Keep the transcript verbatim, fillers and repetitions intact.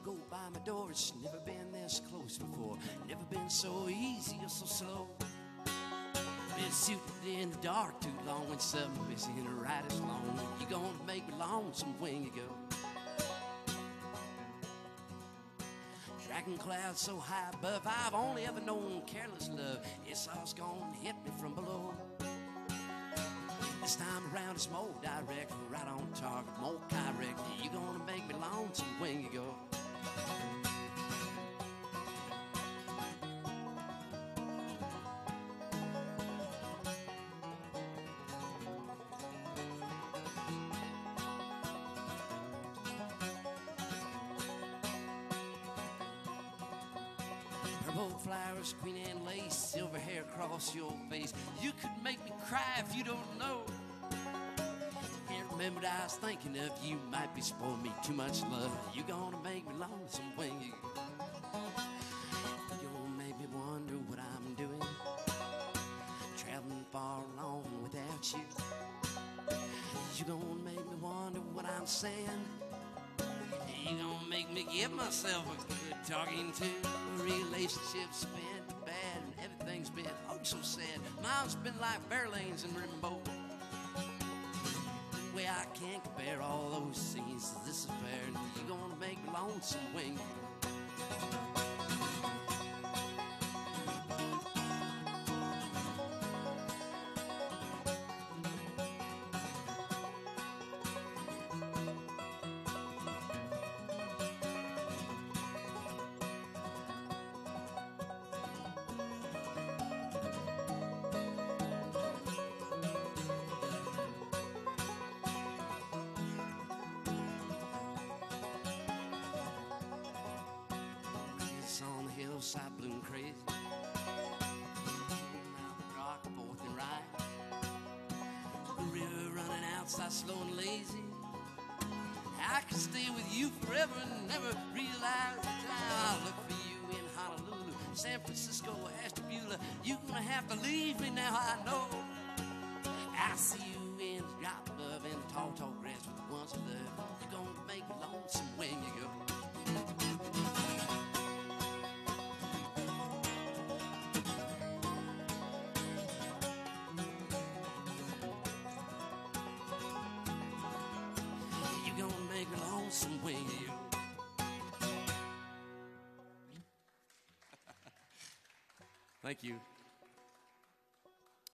go by my door. It's never been this close before. Never been so easy or so slow. Been suited in the dark too long. When somebody's in the right as long. You're gonna make me lonesome when you go. Dragging clouds so high above, I've only ever known careless love. It's all's gonna hit me from below. This time around it's more direct, right on target, more correct. You're gonna make me lonesome when you go. Purple flowers, queen and lace, silver hair across your face. You could make me cry if you don't know. Can't remember what I was thinking of. You might be spoiling me too much love. You're gonna make me lonesome when you go. You're gonna make me wonder what I'm doing, traveling far along without you. You're gonna make me wonder what I'm saying. You're gonna make me give myself a good talking to. Relationships been bad and everything's been oh so sad. Mine's been like bear lanes and Rimbaud. The way I can't compare all those scenes to this affair. You're gonna make me lonesome when you go. On the hillside bloom crazy, Mountain rock forth and right, the river running outside slow and lazy. I could stay with you forever and never realize the time. I'll look for you in Honolulu, San Francisco, Ashtabula. You're gonna have to leave me now, I know. I see you in the drop of love in the tall, tall grass with the ones I love. You're gonna make me lonesome when you go. You're gonna make me lonesome when you go. Thank you.